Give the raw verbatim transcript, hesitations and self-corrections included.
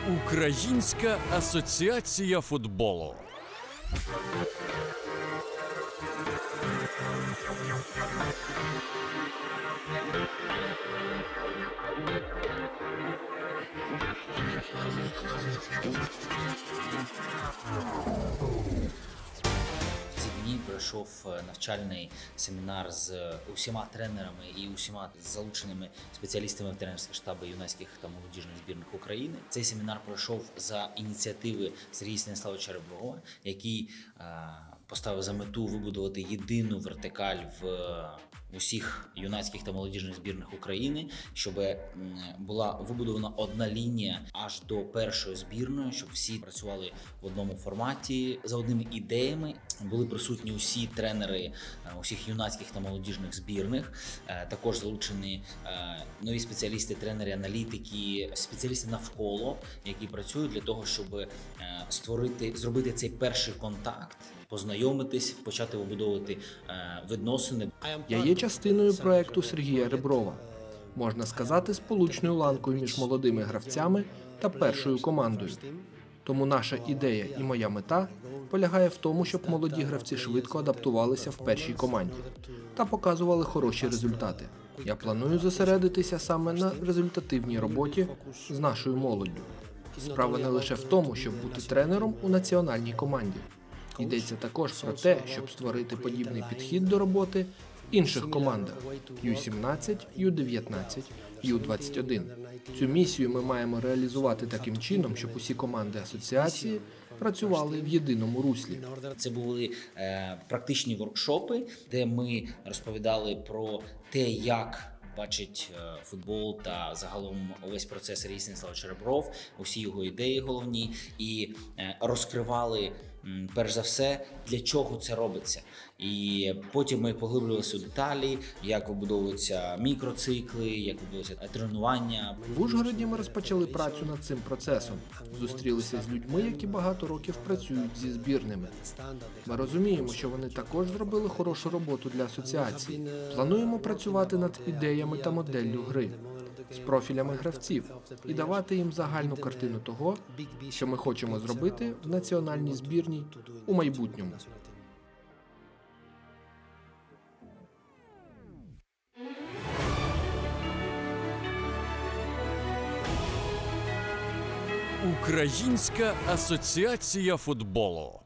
Українська асоціація футболу. Пройшов навчальний семінар з усіма тренерами і усіма залученими спеціалістами в тренерські штаби юнацьких та молодіжних збірних України. Цей семінар пройшов за ініціативи Сергія Станіславовича Реброва, який поставив за мету вибудувати єдину вертикаль в усіх юнацьких та молодіжних збірних України, щоб була вибудована одна лінія аж до першої збірної, щоб всі працювали в одному форматі, за одними ідеями. Були присутні усі тренери усіх юнацьких та молодіжних збірних, також залучені нові спеціалісти, тренери, аналітики, спеціалісти навколо, які працюють для того, щоб створити, зробити цей перший контакт, познайомитись, почати вибудовувати відносини. Я є частиною проекту Сергія Реброва. Можна сказати, сполучною ланкою між молодими гравцями та першою командою. Тому наша ідея і моя мета полягає в тому, щоб молоді гравці швидко адаптувалися в першій команді та показували хороші результати. Я планую зосередитися саме на результативній роботі з нашою молоддю. Справа не лише в тому, щоб бути тренером у національній команді. Йдеться також про те, щоб створити подібний підхід до роботи в інших командах – ю сімнадцять, ю дев'ятнадцять, ю двадцять один. Цю місію ми маємо реалізувати таким чином, щоб усі команди асоціації працювали в єдиному руслі. Це були е, практичні воркшопи, де ми розповідали про те, як бачить футбол та загалом увесь процес Сергій Станіславович Ребров, усі його ідеї головні, і розкривали, перш за все, для чого це робиться. І потім ми поглиблювалися у деталі, як вибудовуються мікроцикли, як вибудовуються тренування. В Ужгороді ми розпочали працю над цим процесом. Зустрілися з людьми, які багато років працюють зі збірними. Ми розуміємо, що вони також зробили хорошу роботу для асоціації. Плануємо працювати над ідеями та моделлю гри, з профілями гравців і давати їм загальну картину того, що ми хочемо зробити в національній збірній у майбутньому. Українська асоціація футболу.